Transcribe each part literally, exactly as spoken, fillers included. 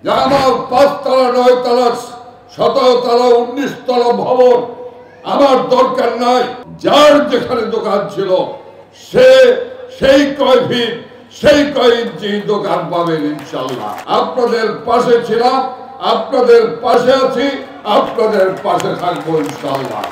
যে আমার পাঁচতলা নয় তলা সতেরো তলা উনিশ তলা ভবন আমার দরকার নাই। যার যেখানে দোকান ছিল সে সেই কয় ফিট সেই কয় ইঞ্চি দোকান পাবেন ইনশাল্লাহ। আপনাদের পাশে ছিলাম, আপনাদের পাশে আছি, আপনাদের পাশে থাকবো ইনশাল্লাহ।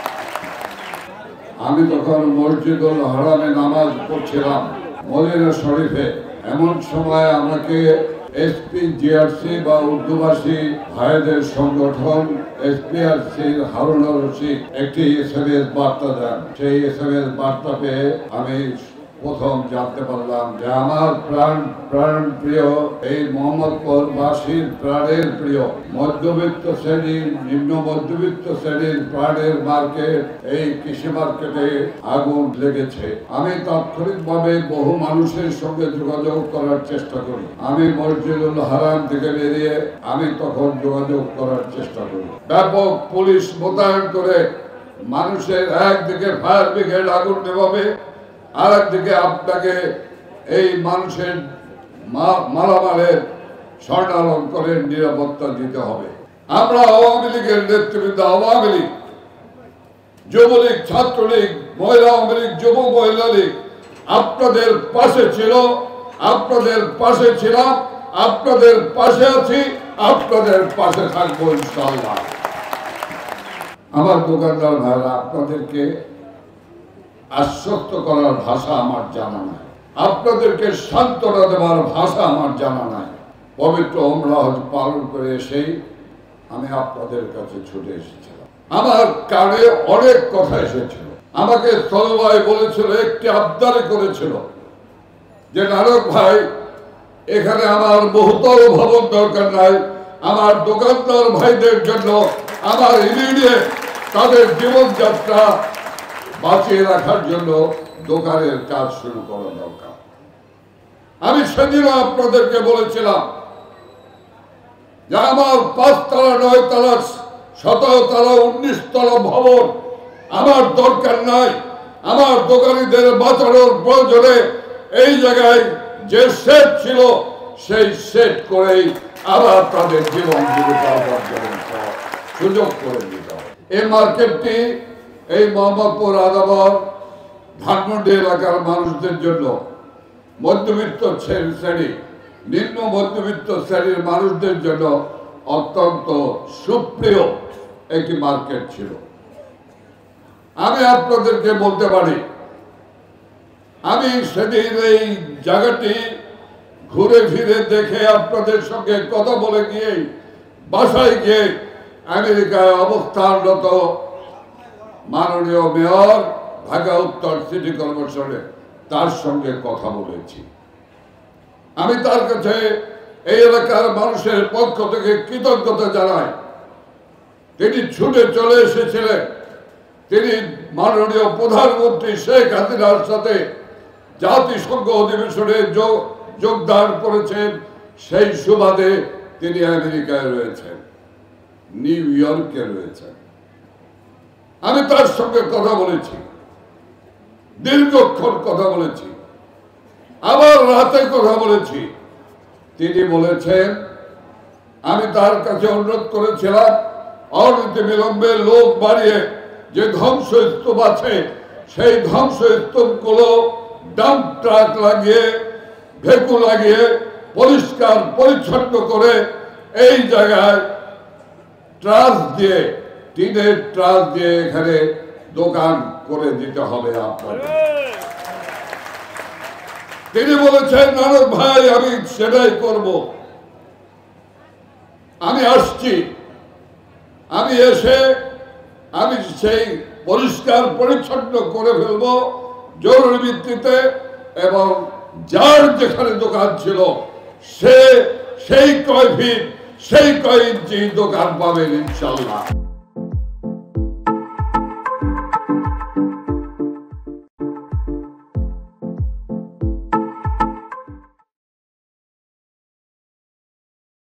আমি তখন মসজিদুল হারামে নামাজ পড়ছিলাম মদিনা শরীফে। এমন সময় আমাকে এসপি জিআরসি বা উর্দুভাষী ভাইদের সংগঠন এসপিআরসির হারুনুর রশিদ একটি এসএমএস বার্তা দেন। সেই এসএমএস বার্তা পেয়ে আমি প্রথম জানতে পারলাম যে আমার প্রাণ প্রাণ প্রিয় এই মোহাম্মদপুর বাসীর প্রাণের প্রিয় মধ্যবিত্ত শ্রেণীর নিম্ন মধ্যবিত্ত শ্রেণীর প্রাণের মার্কেট এই কৃষি মার্কেটে আগুন লেগেছে। আমি তাৎক্ষণিকভাবে বহু মানুষের সঙ্গে যোগাযোগ করার চেষ্টা করি। আমি মসজিদুল হারাম থেকে বেরিয়ে আমি তখন যোগাযোগ করার চেষ্টা করি। ব্যাপক পুলিশ মোতায়েন করে মানুষের একদিকে ফায়ার ব্রিগেড আগুন নেভাবে, আর একদিকে আপনাকে এই মানুষের মালামালের স্বর্ণালঙ্কারের নিরাপত্তা দিতে হবে। আমরা আওয়ামী লীগের নেতৃবৃন্দ, আওয়ামী লীগ, যুবলীগ, ছাত্রলীগ, মহিলা আওয়ামী লীগ, যুব মহিলা লীগ আপনাদের পাশে ছিল, আপনাদের পাশে ছিলাম, আপনাদের পাশে আছি, আপনাদের পাশে থাকবো ইনশাআল্লাহ। আমার দোকানদার ভাইরা, আপনাদেরকে আশ্বস্ত করার ভাষা আমার জানা নাই, আপনাদেরকে সান্ত্বনা দেওয়ার ভাষা আমার জানা নাই। পবিত্র ওমরা হজ পালন করে এসেই আমি আপনাদের কাছে ছুটে এসেছিলাম। আমার কানে অনেক কথা এসেছিল। আমাকে সলভাই বলেছিল, একটি আবদারি করেছিল যে নানক ভাই, এখানে আমার বহুতল ভবন দরকার নাই, আমার দোকানদার ভাইদের জন্য আমার ইমিডিয়েট তাদের জীবনযাত্রা বাঁচিয়ে রাখার জন্য দোকানের কাজ শুরু করা দরকার। আমি সেদিনও আপনাদেরকে বলেছিলাম যে আমার পাঁচতলা নয় তলা সতেরো তলা উনিশ তলা ভবন আমার দরকার নাই। আমার দোকানিদের বাঁচানোর প্রয়োজনে এই জায়গায় যে সেট ছিল সেই সেট করেই আবার তাদের জীবন জীবিকা অর্জনের সুযোগ করে দিতে হবে। এই মার্কেটটি এই মোহাম্মদপুর আদাবর ধানমন্ডি এলাকার মানুষদের জন্য, মধ্যবিত্ত শ্রেণী, নিম্ন মধ্যবিত্ত শ্রেণীর মানুষদের জন্য অত্যন্ত সুপ্রিয় একটি মার্কেট ছিল। আমি আপনাদেরকে বলতে পারি, আমি সেদিন এই জায়গাটি ঘুরে ফিরে দেখে আপনাদের সঙ্গে কথা বলে গিয়ে বাসায় গিয়ে আমেরিকায় অবস্থানরত মাননীয় মেয়র, ঢাকা উত্তর সিটি কর্পোরেশনের, তার সঙ্গে কথা বলেছি। আমি তার কাছে এই এলাকার মানুষের পক্ষ থেকে কৃতজ্ঞতা জানাই। তিনি ছুটে চলে এসেছিলেন, তিনি মাননীয় প্রধানমন্ত্রী শেখ হাসিনার সাথে জাতিসংঘ অধিবেশনে যোগদান করেছেন। সেই সুবাদে তিনি আমেরিকায় রয়েছেন, নিউ ইয়র্কে রয়েছেন। আমি তার সঙ্গে কথা বলেছি, দীর্ঘক্ষণ কথা বলেছি, আবার রাতে কথা বলেছি। তিনি বলেছেন, আমি তার কাছে অনুরোধ করেছিলাম অনতি বিলম্বে লোক বাড়িয়ে যে ধ্বংসস্তূপ আছে সেই ধ্বংসস্তূপগুলো ডাম্প ট্রাক লাগিয়ে, ভেকু লাগিয়ে পরিষ্কার পরিচ্ছন্ন করে এই জায়গায় ট্রাস দিয়ে, টিনের ট্রাস দিয়ে এখানে দোকান করে দিতে হবে আপনাদের। তিনি বলেছেন, নানক ভাই আমি সেটাই করব, আমি আসছি, আমি এসে আমি সেই পরিষ্কার পরিচ্ছন্ন করে ফেলব জরুরি ভিত্তিতে, এবং যার যেখানে দোকান ছিল সে সেই কয় ফিট সেই কয় ইঞ্চি দোকান পাবেন ইনশাল্লাহ।